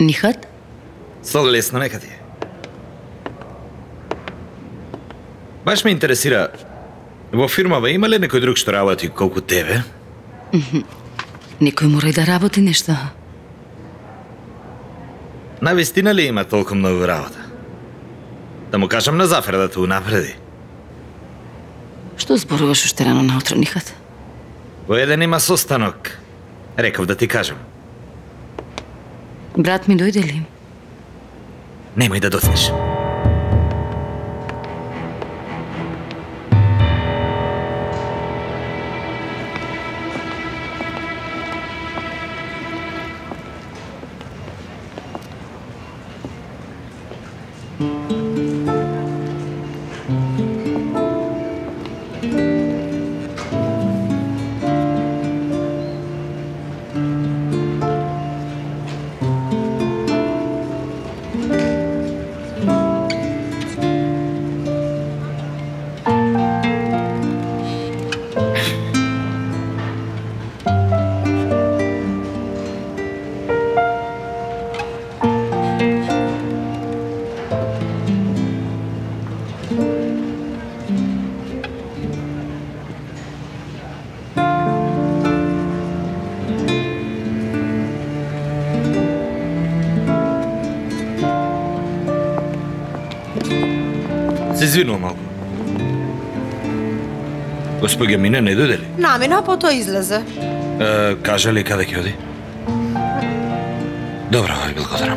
Нихат? Сол лесно нека ти е. Баш ме интересира, во фирмава има ли некој друг што работи колку тебе? Некој мора и да работи нешто. Навистина ли има толку многу работа? Да му кажам на Зафер да те унапреди. Што зборуваш уште рано наутро, Нихат? Во еден има состанок. Реков да ти кажам. Брат ми дојде ли? Немој да доцнеш. Се извинувам малку. Господја Мина не дојде ли? Намина, потоа излезе. Кажа ли каде ќе оди? Добро, ви благодарам.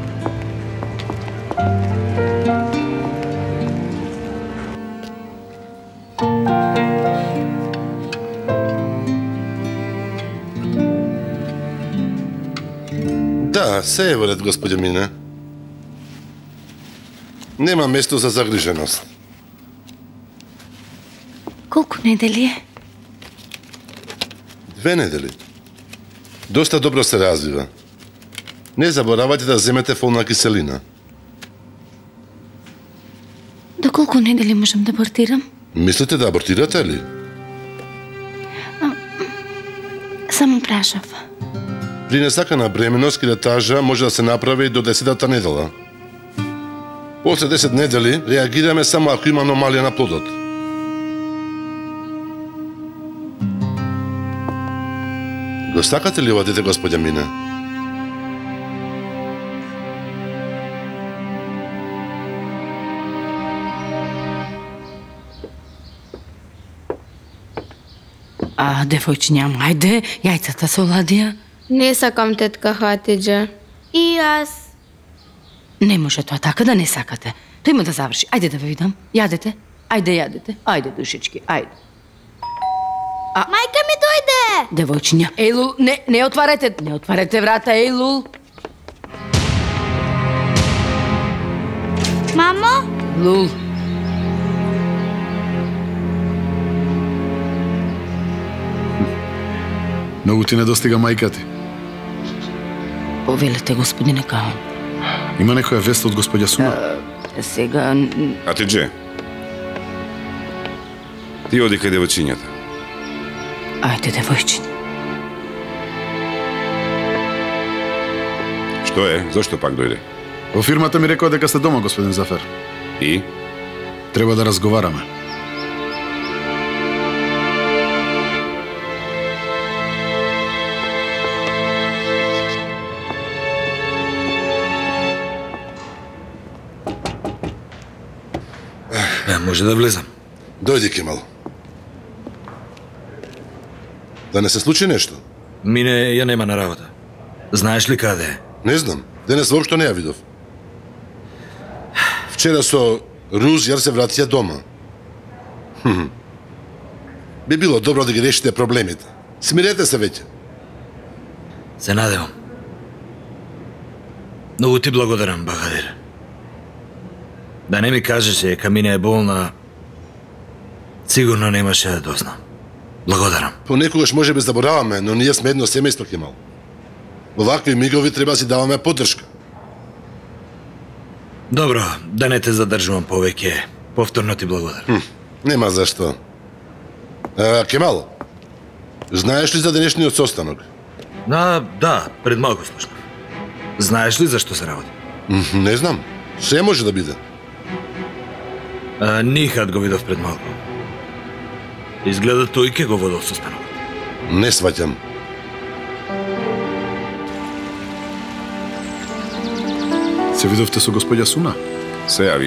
Да, се е во ред, господја Мина. Нема место за загриженост. Колку недели е? 2 недели. Доста добро се развива. Не заборавајте да земете фолна киселина. До колку недели можам да абортирам? Мислите да абортирате ли? Само прашав. При несакана бременост килетажа може да се направи до 10-та недела. После 10 недели реагираме само ако има аномалија на плодот. Го сакате ли ова дете, господја Мина? Девојчиња, ајде, јајцата со ладија. Не сакам, тетка Хатиџа. И јас. Не може тоа така да не сакате. Тој има да заврши. Ајде да ве видам. Јадете. Ајде, јадете. Ајде, душички, ајде. Мајка ми дојде! Девојчиња, Ејлул, не отварете врата, Ејлул. Мамо? Лул. Многу ти недостига мајка ти. Повелете, господине Каон. Има некоја вест од господја Суна? Сега... Хатидже, ти оди кај девојчињата. Ајде, девојчиња. Што е? Зошто пак дојде? Во фирмата ми рекоа дека сте дома, господин Зафер. И? Треба да разговараме. Може да влезам. Дојди, Кемал. Да не се случи нешто? Мине ја нема на работа. Знаеш ли каде е? Не знам. Денес воопшто не ја видов. Вчера со Руз јар се вратија дома. Би било добро да ги решите проблемите. Смирете се веќе. Се надевам. Многу ти благодарам, Багадир. Да не ми кажеше дека Мина е болна, сигурно немаше да дознам. Благодарам. Понекогаш може би забораваме, но ние сме едно семејство, Кемал. Во вакви мигови треба си даваме поддршка. Добро, да не те задржувам повеќе. Повторно ти благодарам. Нема зашто. Кемал, знаеш ли за денешниот состанок? Да, пред малку слушнав. Знаеш ли зашто се работи? Не знам. Се може да биде. Нихат го видов пред малку. Изгледа тој ке го водел со станокот. Не сваќам. Се видовте со господја Суна? Се јави.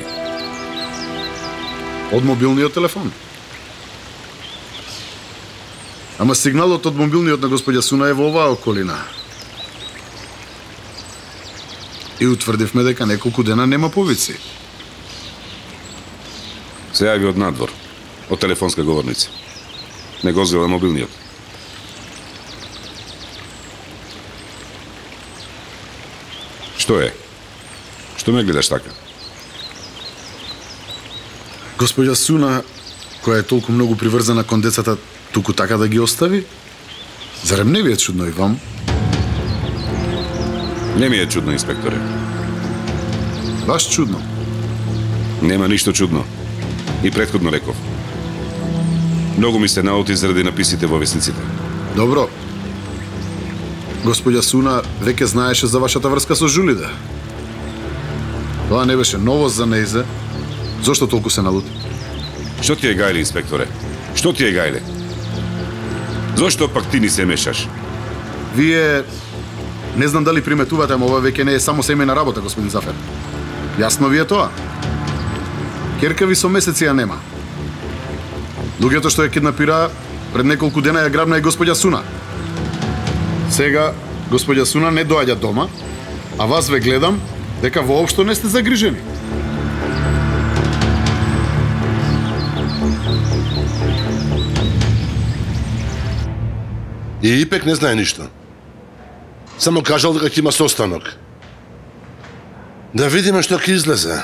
Од мобилниот телефон. Ама сигналот од мобилниот на господја Суна е во оваа околина. И утврдивме дека неколку дена нема повици. Се јави од надвор. Од телефонска говорница. Не го зела мобилниот. Што е? Што ме гледаш така? Господја Суна, која е толку многу приврзана кон децата, туку така да ги остави? Зарем не ви е чудно и вам? Не ми е чудно, инспекторе. Баш чудно. Нема ништо чудно. И претходно реков. Многу ми се наоти заради написите во весниците. Добро. Господја Суна веќе знаеше за вашата врска со Жулида. Тоа не беше новост за нејзе. Зошто толку се налути? Што ти е гајле, инспекторе? Што ти е гајле? Зошто пак ти ни се мешаш? Вие не знам дали приметувате, ама ова веќе не е само семејна работа, господин Зафер. Јасно ви е тоа? Керка ви со месеци ја нема. Луѓето што ја киднапира пред неколку дена ја грабна и господја Суна. Сега господја Суна не доаѓа дома, а вас ве гледам дека воопшто не сте загрижени. И Ипек не знае ништо. Само кажал дека ќе има состанок. Да видиме што ќе излезе.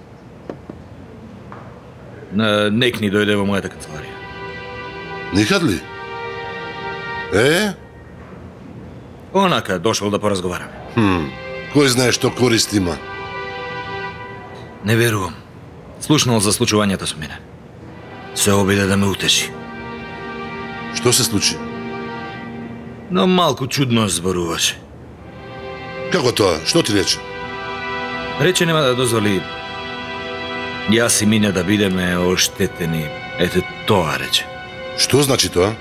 Нек ни дојде во мојата канцеларија. Никад ли? Онака, дошол да поразговараме. Кој знае што корист има? Не верувам. Слушнал за случувањето со мене. Се обиде да ме утеши. Што се случи? Но малку чудно зборуваше. Како тоа? Што ти рече? Рече нема да дозволи јас и Мине да бидеме оштетени. Ете тоа рече. Што значи тоа?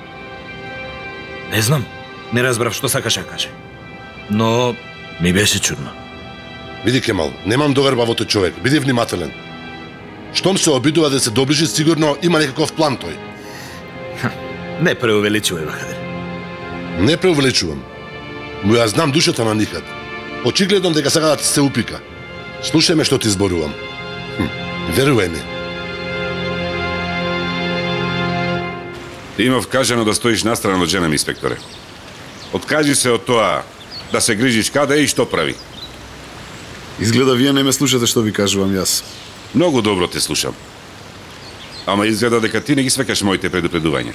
Не знам. Не разбрав што сакаше да каже. Но ми беше чудно. Види, Кемал, немам доверба во тој човек. Биди внимателен. Штом се обидува да се доближи, сигурно има некаков план тој. Не преувеличувај, Бахадир. Не преувеличувам. Но ја знам душата на Нихат. Очигледно дека сака да ти се упика. Слушај ме што ти зборувам. Верувај ми. Имав кажано да стоиш настрана од жена ми, инспекторе. Откажи се од тоа да се грижиш каде и што прави. Изгледа вие не ме слушате што ви кажувам јас. Многу добро те слушам. Ама изгледа дека ти не ги свекаш моите предупредувања.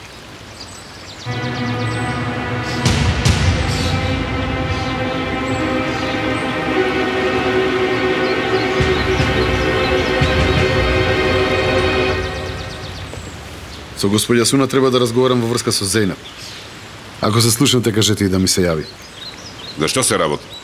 Со господја Суна треба да разговарам во врска со Зейнаб. Ако се слушнете, кажете и да ми се јави. За што се работи?